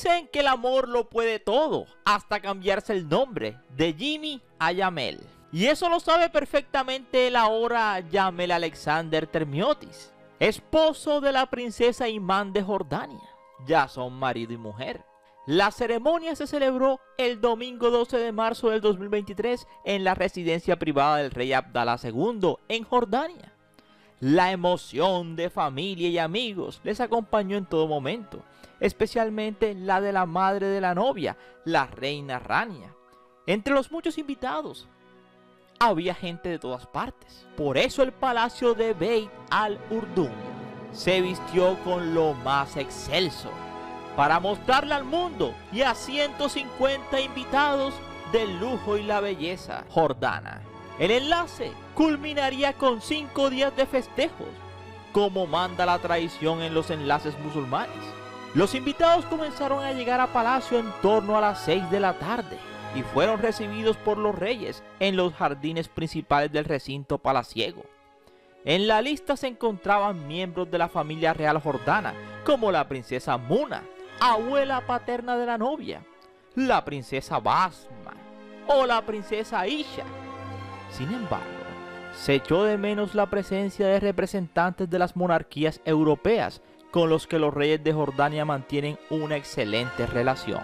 Dicen que el amor lo puede todo, hasta cambiarse el nombre de Jimmy a Yamel. Y eso lo sabe perfectamente el ahora Yamel Alexander Termiotis, esposo de la princesa Iman de Jordania. Ya son marido y mujer. La ceremonia se celebró el domingo 12 de marzo del 2023 en la residencia privada del rey Abdalá II en Jordania. La emoción de familia y amigos les acompañó en todo momento, especialmente la de la madre de la novia, la reina Rania. Entre los muchos invitados, había gente de todas partes. Por eso el palacio de Beit al-Urdum se vistió con lo más excelso, para mostrarle al mundo y a 150 invitados del lujo y la belleza jordana. El enlace culminaría con 5 días de festejos, como manda la tradición en los enlaces musulmanes. Los invitados comenzaron a llegar a palacio en torno a las 6 de la tarde y fueron recibidos por los reyes en los jardines principales del recinto palaciego. En la lista se encontraban miembros de la familia real jordana, como la princesa Muna, abuela paterna de la novia, la princesa Basma o la princesa Aisha. Sin embargo, se echó de menos la presencia de representantes de las monarquías europeas con los que los reyes de Jordania mantienen una excelente relación.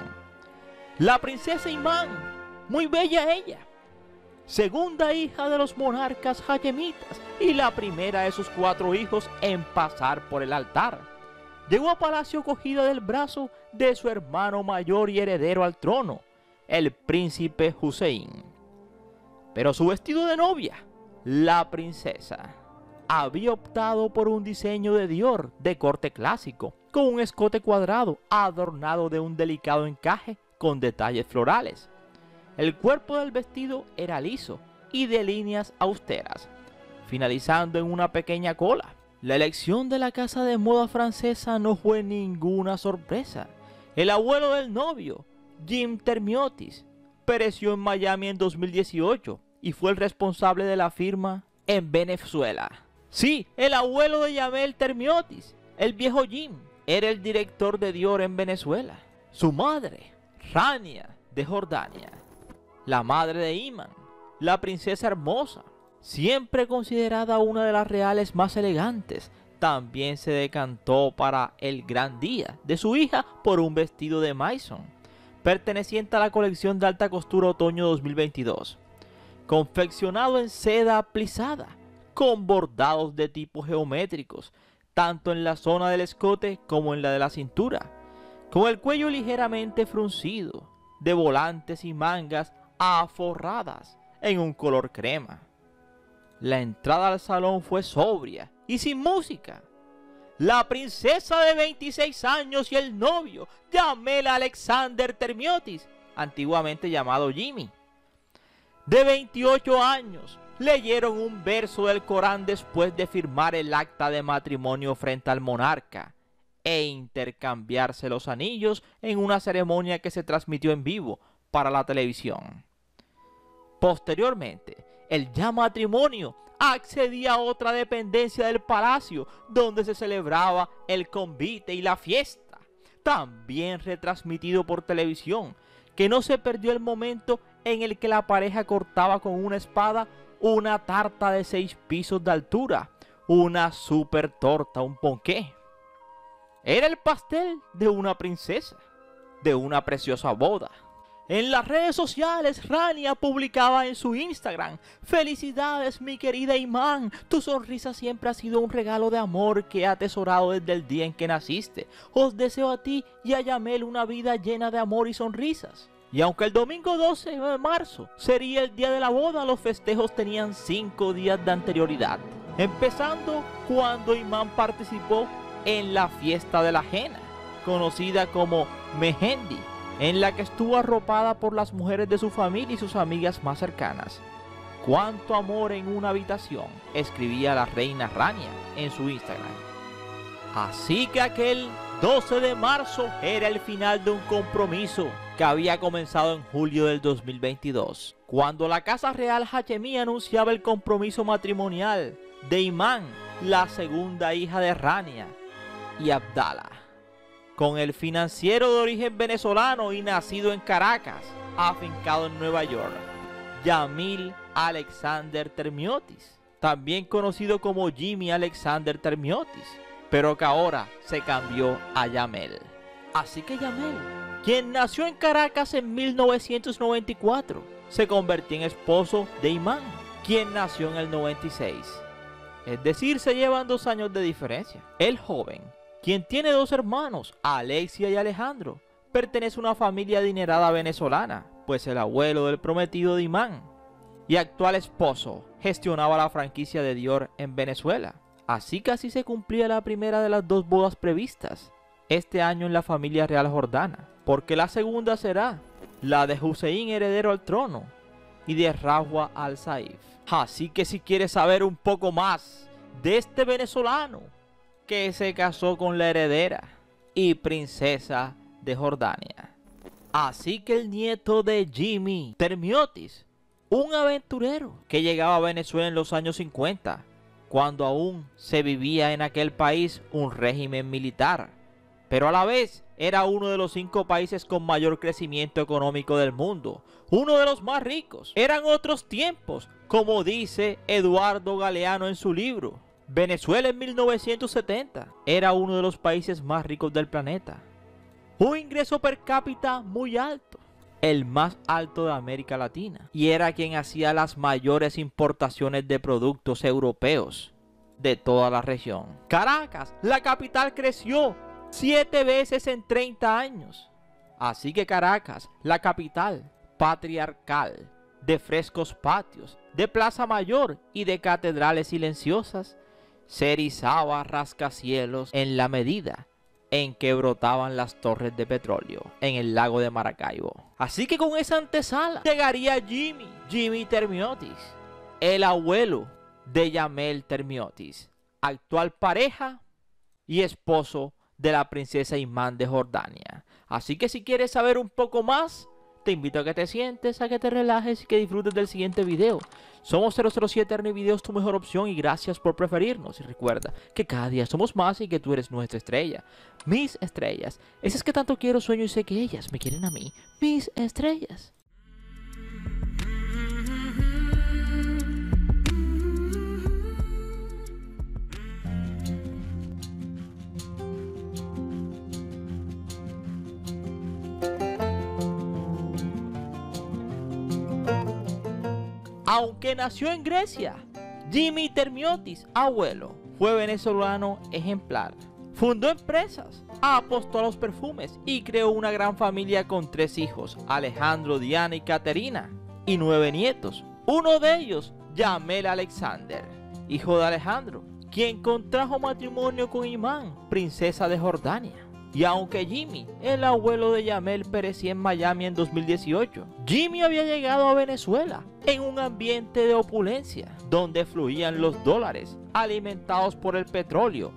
La princesa Iman, muy bella ella, segunda hija de los monarcas hachemitas y la primera de sus 4 hijos en pasar por el altar, llegó a palacio cogida del brazo de su hermano mayor y heredero al trono, el príncipe Hussein. Pero su vestido de novia, la princesa, había optado por un diseño de Dior de corte clásico, con un escote cuadrado adornado de un delicado encaje con detalles florales. El cuerpo del vestido era liso y de líneas austeras, finalizando en una pequeña cola. La elección de la casa de moda francesa no fue ninguna sorpresa. El abuelo del novio, Jim Termiotis, pereció en Miami en 2018 y fue el responsable de la firma en Venezuela. Sí, el abuelo de Yamel Termiotis, el viejo Jim, era el director de Dior en Venezuela. Su madre, Rania de Jordania, la madre de Iman, la princesa hermosa, siempre considerada una de las reales más elegantes, también se decantó para el gran día de su hija por un vestido de Maison, perteneciente a la colección de alta costura otoño 2022, confeccionado en seda plisada, con bordados de tipo geométricos, tanto en la zona del escote como en la de la cintura, con el cuello ligeramente fruncido, de volantes y mangas aforradas en un color crema. La entrada al salón fue sobria y sin música. La princesa de 26 años y el novio, Yamel Alexander Termiotis, antiguamente llamado Jimmy, de 28 años, leyeron un verso del Corán después de firmar el acta de matrimonio frente al monarca e intercambiarse los anillos en una ceremonia que se transmitió en vivo para la televisión. Posteriormente, el ya matrimonio accedía a otra dependencia del palacio donde se celebraba el convite y la fiesta, también retransmitido por televisión, que no se perdió el momento en el que la pareja cortaba con una espada una tarta de 6 pisos de altura, una super torta, un ponqué. Era el pastel de una princesa, de una preciosa boda. En las redes sociales, Rania publicaba en su Instagram: "Felicidades, mi querida Iman, tu sonrisa siempre ha sido un regalo de amor que he atesorado desde el día en que naciste. Os deseo a ti y a Yamel una vida llena de amor y sonrisas". Y aunque el domingo 12 de marzo sería el día de la boda, los festejos tenían 5 días de anterioridad, empezando cuando Iman participó en la fiesta de la henna, conocida como Mehendi, en la que estuvo arropada por las mujeres de su familia y sus amigas más cercanas. "Cuánto amor en una habitación", escribía la reina Rania en su Instagram. Así que aquel 12 de marzo era el final de un compromiso que había comenzado en julio del 2022, cuando la Casa Real Hachemí anunciaba el compromiso matrimonial de Iman, la segunda hija de Rania, y Abdalá. con el financiero de origen venezolano y nacido en Caracas, afincado en Nueva York, Yamil Alexander Termiotis, también conocido como Jimmy Alexander Termiotis, pero que ahora se cambió a Yamel. Así que Yamel, quien nació en Caracas en 1994, se convirtió en esposo de Imán, quien nació en el 96. Es decir, se llevan 2 años de diferencia. El joven, quien tiene 2 hermanos, Alexia y Alejandro, pertenece a una familia adinerada venezolana, pues el abuelo del prometido de Imán y actual esposo gestionaba la franquicia de Dior en Venezuela. Así que así se cumplía la primera de las 2 bodas previstas este año en la familia real jordana, porque la segunda será la de Hussein, heredero al trono, y de Rawha al-Saif. Así que si quieres saber un poco más de este venezolano que se casó con la heredera y princesa de Jordania. Así que el nieto de Jimmy Termiotis, un aventurero que llegaba a Venezuela en los años 50, cuando aún se vivía en aquel país un régimen militar, pero a la vez era uno de los 5 países con mayor crecimiento económico del mundo, uno de los más ricos. Eran otros tiempos, como dice Eduardo Galeano en su libro. Venezuela en 1970 era uno de los países más ricos del planeta. Un ingreso per cápita muy alto, el más alto de América Latina, y era quien hacía las mayores importaciones de productos europeos de toda la región. Caracas, la capital, creció 7 veces en 30 años. Así que Caracas, la capital patriarcal, de frescos patios, de plaza mayor y de catedrales silenciosas, se erizaba a rascacielos en la medida en que brotaban las torres de petróleo en el lago de Maracaibo. Así que con esa antesala llegaría Jimmy Termiotis, el abuelo de Yamel Termiotis, actual pareja y esposo de la princesa Imán de Jordania. Así que si quieres saber un poco más, te invito a que te sientes, a que te relajes y que disfrutes del siguiente video. Somos 007 Ernie Videos, tu mejor opción, y gracias por preferirnos. Y recuerda que cada día somos más y que tú eres nuestra estrella. Mis estrellas. Esas que tanto quiero, sueño y sé que ellas me quieren a mí. Mis estrellas. Aunque nació en Grecia, Jimmy Termiotis, abuelo, fue venezolano ejemplar. Fundó empresas, apostó a los perfumes y creó una gran familia con 3 hijos, Alejandro, Diana y Caterina, y 9 nietos. Uno de ellos, Yamel Alexander, hijo de Alejandro, quien contrajo matrimonio con Imán, princesa de Jordania. Y aunque Jimmy, el abuelo de Yamel, perecía en Miami en 2018, Jimmy había llegado a Venezuela en un ambiente de opulencia, donde fluían los dólares alimentados por el petróleo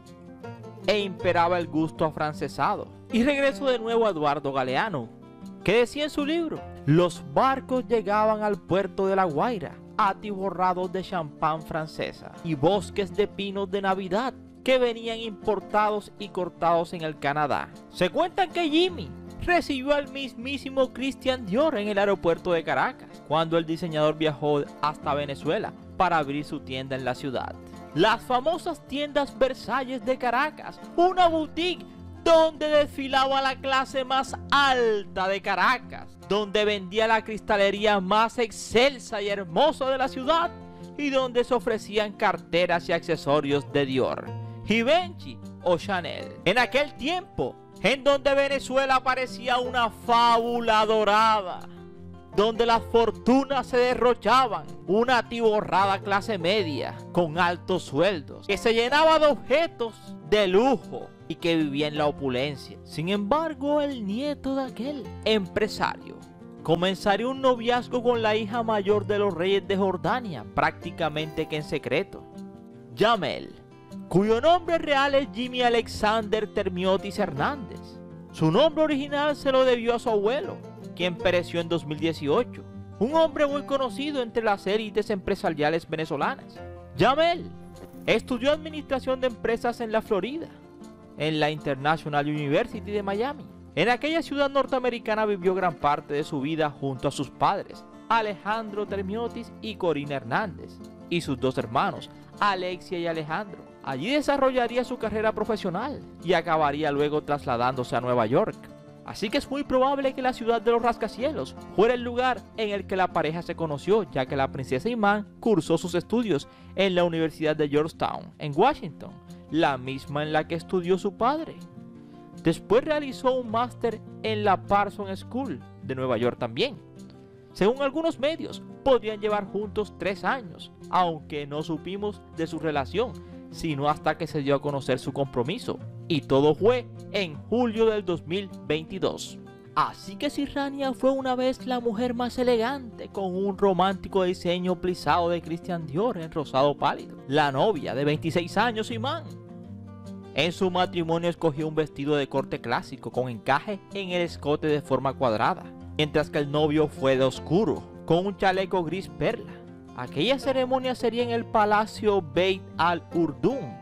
e imperaba el gusto afrancesado. Y regreso de nuevo a Eduardo Galeano, que decía en su libro: los barcos llegaban al puerto de La Guaira atiborrados de champán francesa y bosques de pinos de Navidad que venían importados y cortados en el Canadá. Se cuenta que Jimmy recibió al mismísimo Christian Dior en el aeropuerto de Caracas, cuando el diseñador viajó hasta Venezuela para abrir su tienda en la ciudad. Las famosas tiendas Versalles de Caracas, una boutique donde desfilaba la clase más alta de Caracas, donde vendía la cristalería más excelsa y hermosa de la ciudad, y donde se ofrecían carteras y accesorios de Dior, Givenchy o Chanel. En aquel tiempo, en donde Venezuela parecía una fábula dorada, donde las fortunas se derrochaban, una atiborrada clase media con altos sueldos, que se llenaba de objetos de lujo y que vivía en la opulencia. Sin embargo, el nieto de aquel empresario comenzaría un noviazgo con la hija mayor de los reyes de Jordania, prácticamente que en secreto, Yamel, cuyo nombre real es Jimmy Alexander Termiotis Hernández. Su nombre original se lo debió a su abuelo, quien pereció en 2018, un hombre muy conocido entre las élites empresariales venezolanas. Yamel estudió administración de empresas en la Florida en la International University de Miami. En aquella ciudad norteamericana vivió gran parte de su vida junto a sus padres, Alejandro Termiotis y Corina Hernández, y sus dos hermanos, Alexia y Alejandro. Allí desarrollaría su carrera profesional y acabaría luego trasladándose a Nueva York. Así que es muy probable que la ciudad de los rascacielos fuera el lugar en el que la pareja se conoció, ya que la princesa Iman cursó sus estudios en la Universidad de Georgetown, en Washington, la misma en la que estudió su padre. Después realizó un máster en la Parsons School de Nueva York también. Según algunos medios, podrían llevar juntos 3 años, aunque no supimos de su relación, sino hasta que se dio a conocer su compromiso, y todo fue en julio del 2022. Así que si Rania fue una vez la mujer más elegante, con un romántico diseño plisado de Christian Dior en rosado pálido, la novia de 26 años, Iman, en su matrimonio escogió un vestido de corte clásico con encaje en el escote de forma cuadrada, mientras que el novio fue de oscuro, con un chaleco gris perla. Aquella ceremonia sería en el Palacio Beit al-Urdun,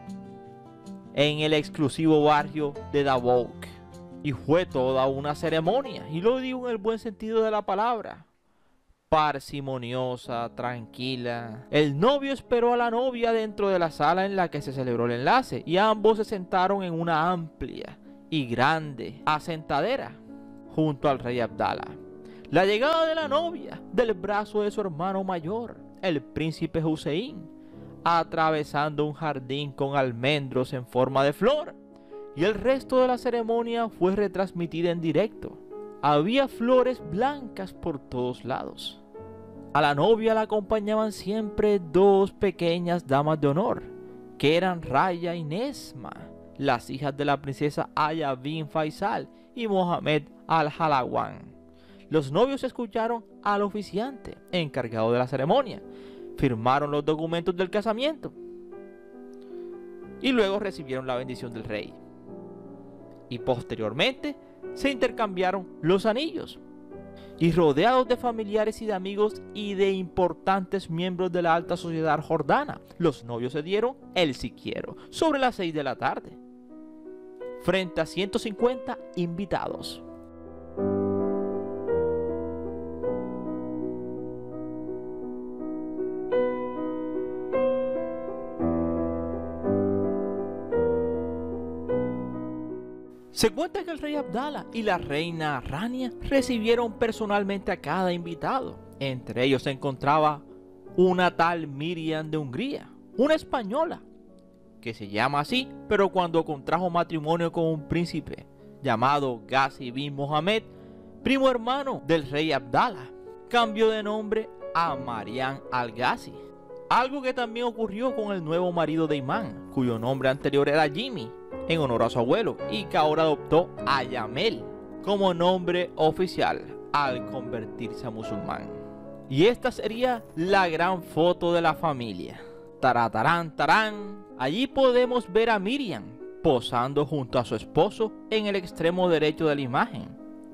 en el exclusivo barrio de Dawouk, y fue toda una ceremonia, y lo digo en el buen sentido de la palabra, parsimoniosa, tranquila. El novio esperó a la novia dentro de la sala en la que se celebró el enlace, y ambos se sentaron en una amplia y grande asentadera junto al rey Abdalá. La llegada de la novia del brazo de su hermano mayor, el príncipe Hussein, atravesando un jardín con almendros en forma de flor, y el resto de la ceremonia fue retransmitida en directo. Había flores blancas por todos lados. A la novia la acompañaban siempre 2 pequeñas damas de honor, que eran Raya y Nesma, las hijas de la princesa Aya bin Faisal y Mohammed al-Halawan. Los novios escucharon al oficiante encargado de la ceremonia, firmaron los documentos del casamiento y luego recibieron la bendición del rey. Y posteriormente se intercambiaron los anillos. Y rodeados de familiares y de amigos y de importantes miembros de la alta sociedad jordana, los novios se dieron el si quiero sobre las 6 de la tarde, frente a 150 invitados. Se cuenta que el rey Abdalá y la reina Rania recibieron personalmente a cada invitado. Entre ellos se encontraba una tal Miriam de Hungría, una española, que se llama así, pero cuando contrajo matrimonio con un príncipe llamado Ghazi bin Mohammed, primo hermano del rey Abdalá, cambió de nombre a Mariam al-Ghazi. Algo que también ocurrió con el nuevo marido de Iman, cuyo nombre anterior era Jimmy, en honor a su abuelo, y que ahora adoptó a Yamel como nombre oficial al convertirse a musulmán. Y esta sería la gran foto de la familia. Taratarán, tarán. Allí podemos ver a Miriam posando junto a su esposo en el extremo derecho de la imagen,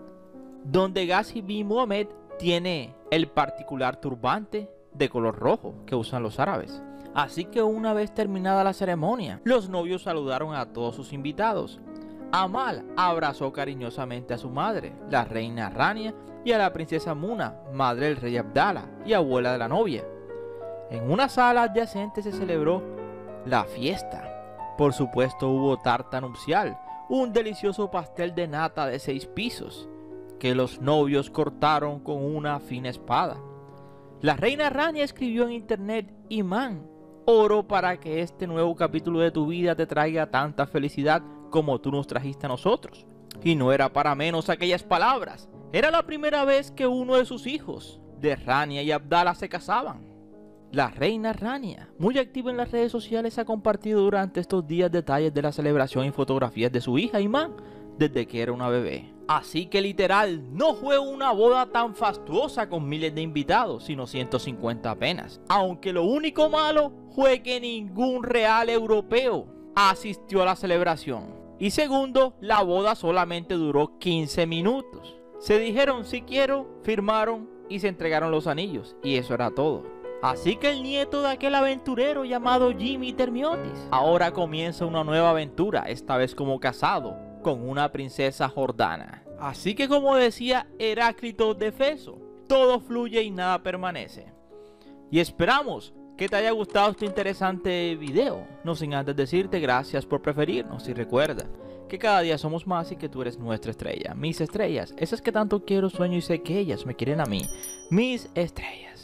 donde Ghazi bin Mohammed tiene el particular turbante de color rojo que usan los árabes. Así que una vez terminada la ceremonia, los novios saludaron a todos sus invitados. Amal abrazó cariñosamente a su madre, la reina Rania, y a la princesa Muna, madre del rey Abdalá y abuela de la novia. En una sala adyacente se celebró la fiesta. Por supuesto hubo tarta nupcial, un delicioso pastel de nata de 6 pisos, que los novios cortaron con una fina espada. La reina Rania escribió en internet: Iman, oro para que este nuevo capítulo de tu vida te traiga tanta felicidad como tú nos trajiste a nosotros. Y no era para menos aquellas palabras. Era la primera vez que uno de sus hijos, de Rania y Abdalá, se casaban. La reina Rania, muy activa en las redes sociales, ha compartido durante estos días detalles de la celebración y fotografías de su hija Iman desde que era una bebé. Así que literal, no fue una boda tan fastuosa con miles de invitados, sino 150 apenas. Aunque lo único malo fue que ningún real europeo asistió a la celebración. Y segundo, la boda solamente duró 15 minutos. Se dijeron sí quiero, firmaron y se entregaron los anillos. Y eso era todo. Así que el nieto de aquel aventurero llamado Jimmy Termiotis ahora comienza una nueva aventura, esta vez como casado con una princesa jordana. Así que, como decía Heráclito de Éfeso, todo fluye y nada permanece. Y esperamos que te haya gustado este interesante video. No sin antes decirte gracias por preferirnos y recuerda que cada día somos más y que tú eres nuestra estrella. Mis estrellas, esas que tanto quiero, sueño y sé que ellas me quieren a mí. Mis estrellas.